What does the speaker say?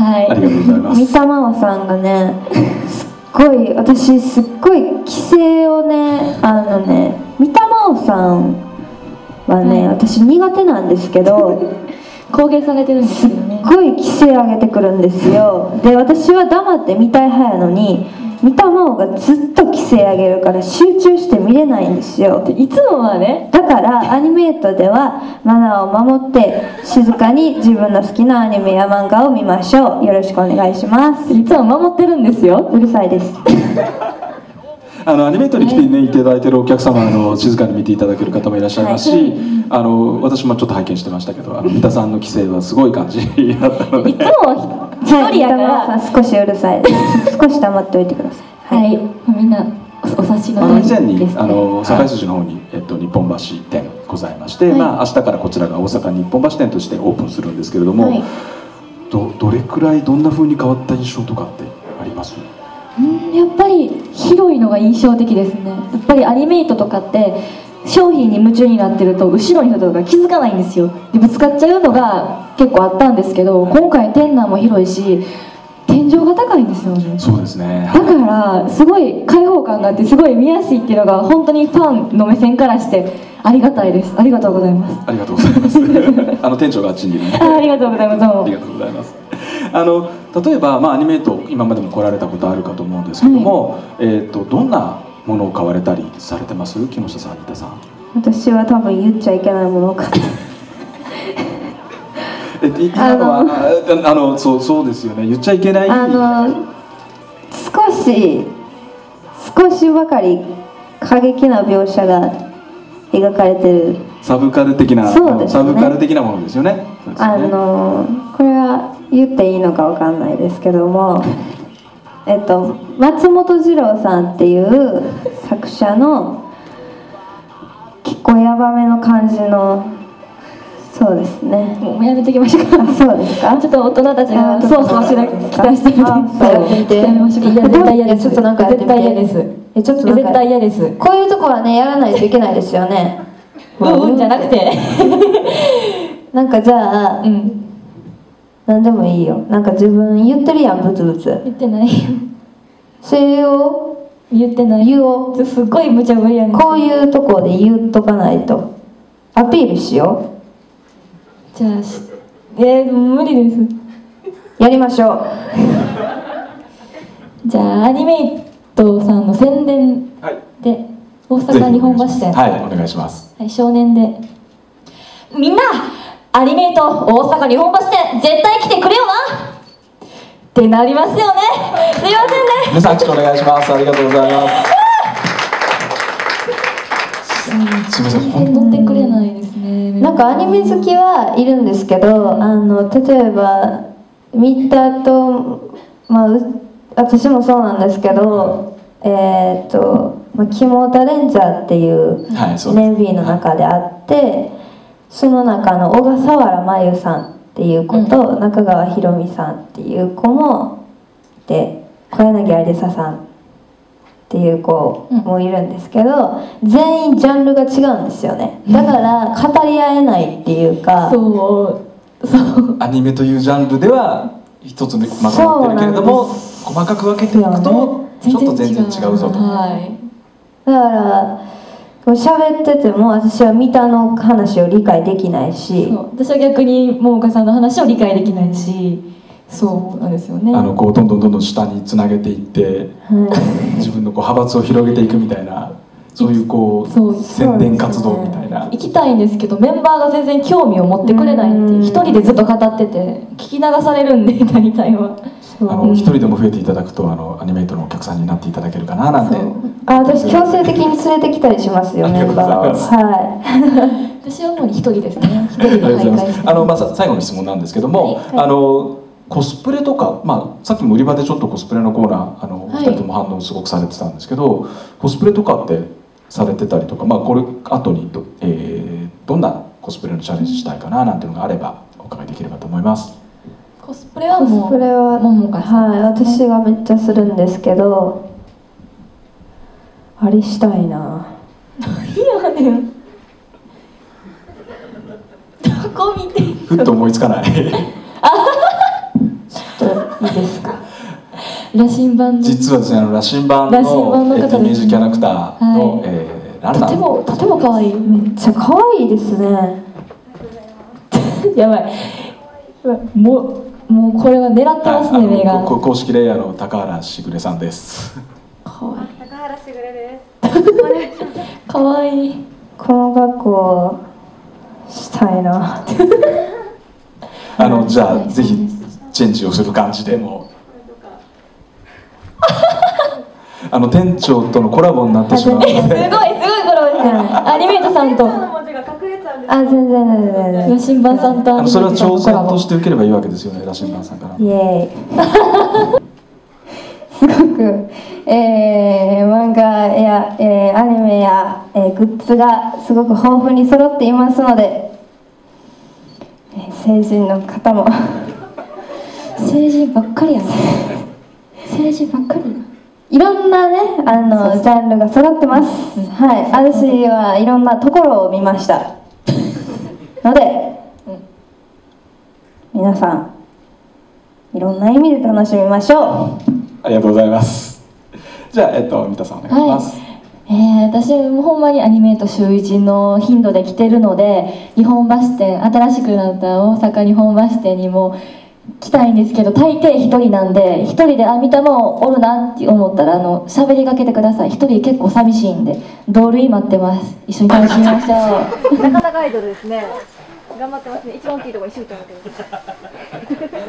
はい、 ありがとうございます。 三田真央さんがね、私すっごい規制をね、三田真央さんはね、私苦手なんですけど公言されてるんですよね。 すっごい規制上げてくるんですよ。で、私は黙って見たい派やのに、三田真央がずっと規制上げるから集中して見れないんですよ。 いつもはね、 だからアニメートではマナーを守って静かに自分の好きなアニメや漫画を見ましょう。よろしくお願いします。 いつも守ってるんですよ。 うるさいですアニメートに来て、ね、いただいてるお客様静かに見ていただける方もいらっしゃいますし、私もちょっと拝見してましたけど、三田さんの規制はすごい感じだったので、 いつも一人やから、 少しうるさい少し黙っておいてください。 はい、みんなお察しの以前に堺筋の方に、日本橋店ございまして、明日からこちらが大阪日本橋店としてオープンするんですけれども、どれくらいどんな風に変わった印象とかってあります？ やっぱり広いのが印象的ですね。やっぱりアニメイトとかって商品に夢中になってると後ろに人とか気づかないんですよ。でぶつかっちゃうのが結構あったんですけど、今回店内も広いし天井が高いんですよね。 そうですね。 だからすごい開放感があってすごい見やすいっていうのが本当にファンの目線からしてありがたいです。ありがとうございます。 ありがとうございます店長があっちにいるのでありがとうございます。どうもありがとうございます。例えば、アニメート今までも来られたことあるかと思うんですけども、どんなものを買われたりされてます？木下さん、新田さん。 私は多分言っちゃいけないものを買って今のはそうですよね、言っちゃいけない。少しばかり過激な描写が描かれてるサブカル的な、 そうですね、 サブカル的なものですよね。 これは言っていいのかわかんないですけども松本次郎さんっていう作者の結構ヤバめの感じの、そうですね、 もうやめてきましょうか。 そうですか。 ちょっと大人たちがそうそうしなきゃ期待してるんで、やめましょうか。いや絶対嫌です。 ちょっとなんか絶対嫌です。 ちょっとなんか絶対嫌です。 こういうとこはねやらないといけないですよね。 うんじゃなくてなんかじゃあ、何でもいいよ。なんか自分言ってるやん、ブツブツ。 言ってない。 それを言ってない。 言おう。 すっごい無茶ぶりやねん。 こういうとこで言っとかないとアピールしよう。じゃあ無理です。 やりましょう。 じゃあアニメイトさんの宣伝で、大阪日本橋店、 はい、お願いします。 はい、少年でみんなアニメイト大阪日本橋店絶対来てくれよなってなりますよね。すいませんね。 皆さんお願いします。ありがとうございます。すみません、 本当乗ってくれないですね。 なんかアニメ好きはいるんですけど、例えば見たと、私もそうなんですけど、キモータレンジャーっていうネンビーの中であって、その中の小笠原真由さんっていう子と中川ひろみさんっていう子もで、小柳ありささんっていう子もいるんですけど、全員ジャンルが違うんですよね。だから語り合えないっていうか、 そうアニメというジャンルでは一つにまとまってるけれども、細かく分けていくとちょっと全然違うぞと。 だから喋ってても私は三田の話を理解できないし、 私は逆に桃花さんの話を理解できないし、そうなんですよね。 こうどんどん下につなげていって、自分の派閥を広げていくみたいな、そういう宣伝活動みたいな。 行きたいんですけどメンバーが全然興味を持ってくれないっていう、一人でずっと語ってて聞き流されるんで、大体は。 一人でも増えていただくとアニメートのお客さんになっていただけるかななんて。 私強制的に連れてきたりしますよ、メンバーを。はい。 私はもう一人ですね。一人で徘徊して。最後の質問なんですけども、コスプレとか、さっきも売り場でちょっとコスプレのコーナーお二人とも反応すごくされてたんですけど、コスプレとかってされてたりとか、これ後にどんなコスプレのチャレンジしたいかななんていうのがあればお伺いできればと思います。 コスプレはもう桃花さん、 はい、私がめっちゃするんですけど、あれしたいな。 何やねん。どこ見てふっと思いつかない。 ちょっといいですか？ 羅針盤の実はですね、羅針盤羅針盤のの方ですねイメージキャラクターの、 はいランナー。 とても可愛い。 めっちゃ可愛いですね。 やばい。もうこれは狙ってますね、目が。 公式レイヤーの高原しぐれさんです。 可愛い。 高原しぐれです。 可愛い。 この学校したいな。 じゃあ、 はいぜひチェンジをする感じでも店長とのコラボになってしまうのですごいコラボですね。アニメートさんとの文字が隠れちゃうんです。 あ、全然羅針盤さんとアニメそれはートさん挑戦のコラボ。 として受ければいいわけですよね、羅針盤さんから。 イエーイ。すごく、漫画や、アニメや、グッズがすごく豊富に揃っていますので、成人の方も成人ばっかりやね。成人ばっかりや。 いろんなねジャンルが揃ってます。はい、私はいろんなところを見ましたので、皆さんいろんな意味で楽しみましょう。 ありがとうございます。じゃあ、三田さんお願いします。 私もほんまにアニメート週1の頻度で来てるので、日本橋店、新しくなった大阪日本橋店にも来たいんですけど、大抵一人なんで、一人で見たもおるなって思ったら喋りかけてください。一人結構寂しいんで、同類待ってます。一緒に楽しみましょう。 なかなかアイドルですね。頑張ってますね。一番大きいところにシュート当てる。